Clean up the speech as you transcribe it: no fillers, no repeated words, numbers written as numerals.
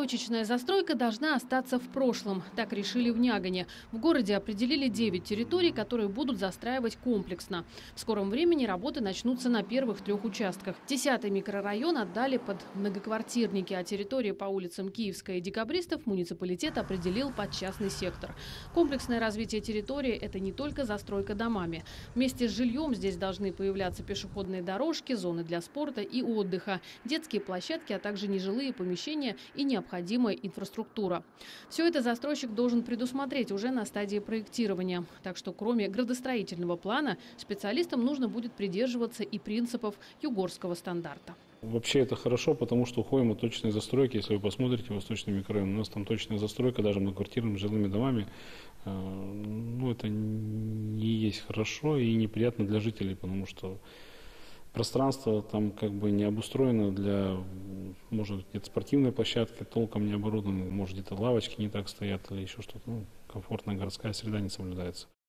Точечная застройка должна остаться в прошлом. Так решили в Нягане. В городе определили 9 территорий, которые будут застраивать комплексно. В скором времени работы начнутся на первых 3 участках. 10-й микрорайон отдали под многоквартирники, а территории по улицам Киевская и Декабристов муниципалитет определил под частный сектор. Комплексное развитие территории – это не только застройка домами. Вместе с жильем здесь должны появляться пешеходные дорожки, зоны для спорта и отдыха, детские площадки, а также нежилые помещения и необходимая инфраструктура. Все это застройщик должен предусмотреть уже на стадии проектирования. Так что кроме градостроительного плана специалистам нужно будет придерживаться и принципов югорского стандарта. Вообще это хорошо, потому что уходим от точной застройки. Если вы посмотрите Восточный микрорайон, у нас там точная застройка даже многоквартирными жилыми домами. Это не есть хорошо и неприятно для жителей, потому что пространство там как бы не обустроено для, может, где-то спортивной площадки, толком не оборудованы, может, где-то лавочки не так стоят или еще что-то. Комфортная городская среда не соблюдается.